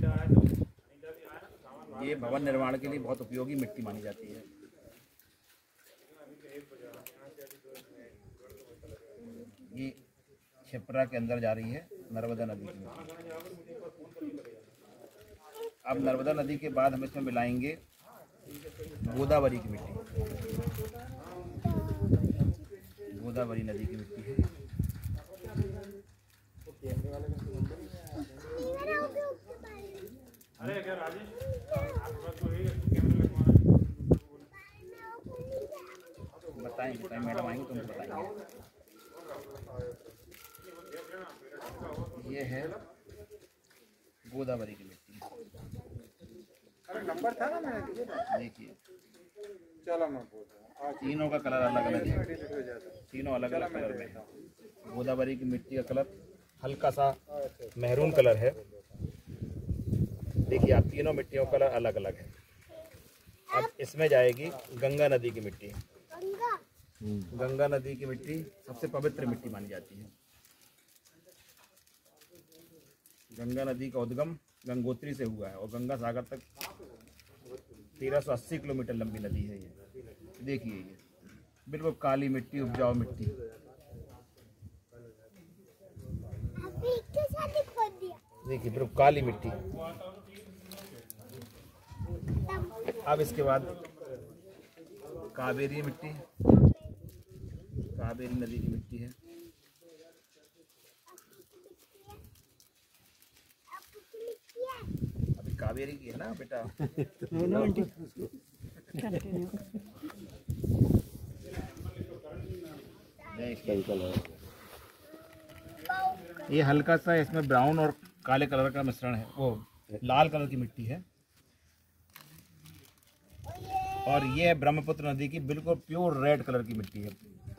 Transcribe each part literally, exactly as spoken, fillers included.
ये भवन निर्माण के लिए बहुत उपयोगी मिट्टी मानी जाती है। ये छिपरा के अंदर जा रही है नर्मदा नदी की मिट्टी। अब नर्मदा नदी के बाद हम इसमें मिलाएंगे गोदावरी की मिट्टी। गोदावरी नदी की मिट्टी है। बताएंगे बताएंगे मैडम आएंगे तुमको बताएंगे। ये है गोदावरी की मिट्टी। अरे नंबर था ना मैं देखिए चलो मैं बोलता हूं तीनों का कलर अलग अलग है। तीनों अलग अलग कलर में है। गोदावरी की मिट्टी का कलर हल्का सा मैरून कलर है। देखिए आप तीनों मिट्टियों का कलर अलग अलग है। अब इसमें जाएगी गंगा नदी की मिट्टी। गंगा नदी की मिट्टी सबसे पवित्र मिट्टी मानी जाती है। गंगा नदी का उद्गम गंगोत्री से हुआ है और गंगा सागर तक तेरह सौ अस्सी किलोमीटर लंबी नदी है। ये देखिए ये बिल्कुल काली मिट्टी, उपजाऊ मिट्टी। देखिए बिल्कुल काली मिट्टी। अब इसके बाद कावेरी मिट्टी, कावेरी नदी की मिट्टी है। अभी कावेरी की है ना बेटा। ये हल्का सा इसमें ब्राउन और काले कलर का मिश्रण है, वो लाल कलर की मिट्टी है। और ये है ब्रह्मपुत्र नदी की बिल्कुल प्योर रेड कलर की मिट्टी है।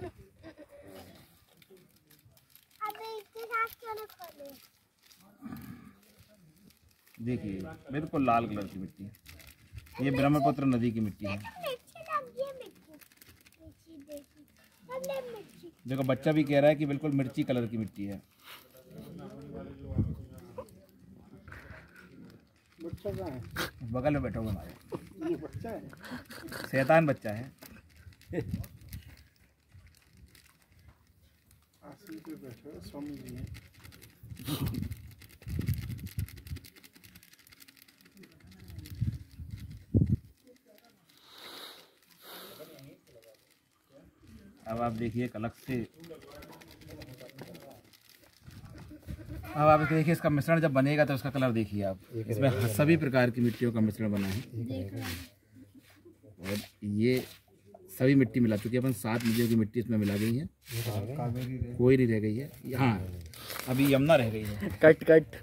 देखिए बिल्कुल लाल कलर की मिट्टी है। ये ब्रह्मपुत्र नदी की मिट्टी है। देखो बच्चा भी कह रहा है कि बिल्कुल मिर्ची कलर की मिट्टी है। बच्चा कहाँ है? बगल में बैठा हुआ हमारे। ये बच्चा है, शैतान बच्चा है। आसन पे बैठे हो स्वामी जी हैं। अब आप देखिए एक अलग से, अब आप देखिए इसका मिश्रण जब बनेगा तो उसका कलर देखिए आप। इसमें सभी प्रकार की मिट्टियों का मिश्रण बना है और ये सभी मिट्टी मिला चुकी है। अपन सात नदियों की मिट्टी इसमें मिला गई है, कोई नहीं रह गई है। हाँ अभी यमुना रह गई है। कट कट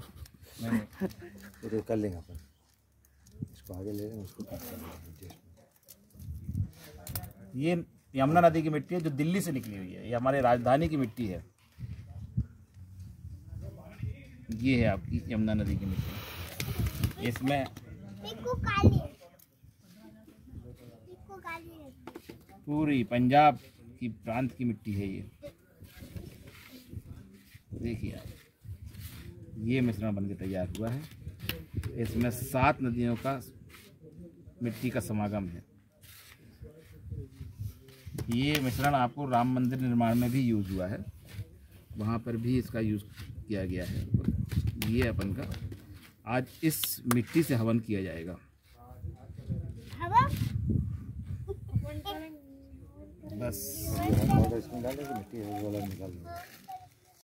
तो कर लेंगे अपन, इसको आगे ले लेंगे, उसको काट लेंगे। ये यमुना नदी की मिट्टी है जो दिल्ली से निकली हुई है। ये हमारे राजधानी की मिट्टी है। ये है आपकी यमुना नदी की मिट्टी। इसमें पूरी पंजाब की प्रांत की मिट्टी है। ये देखिए आप, ये मिश्रण बनके तैयार हुआ है। इसमें सात नदियों का मिट्टी का समागम है। ये मिश्रण आपको राम मंदिर निर्माण में भी यूज हुआ है, वहाँ पर भी इसका यूज किया गया है। ये अपन का आज इस मिट्टी से हवन किया जाएगा। बस इसमें डालेंगे मिट्टी, निकाल